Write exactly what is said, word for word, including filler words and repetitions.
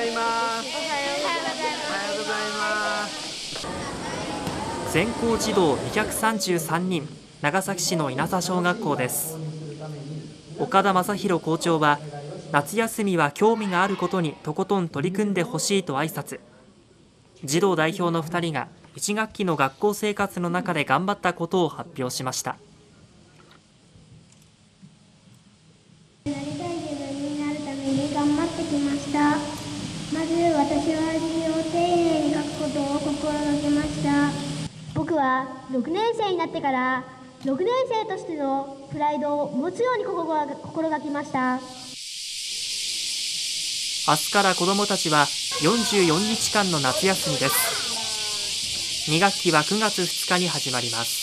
ざいます。おはようございます。 全校児童にひゃくさんじゅうさんにん、長崎市の稲佐小学校です。岡田正宏校長は、夏休みは興味があることにとことん取り組んでほしいと挨拶。児童代表のふたりがいち学期の学校生活の中で頑張ったことを発表しました。 なりたい自分になるために頑張ってきました。まず私は字を丁寧に書くことを心がけました。僕はろくねん生になってからろくねん生としてのプライドを持つように心が心がけました。 明日から子どもたちはよんじゅうよっかかんの夏休みです。に学期はくがつふつかに始まります。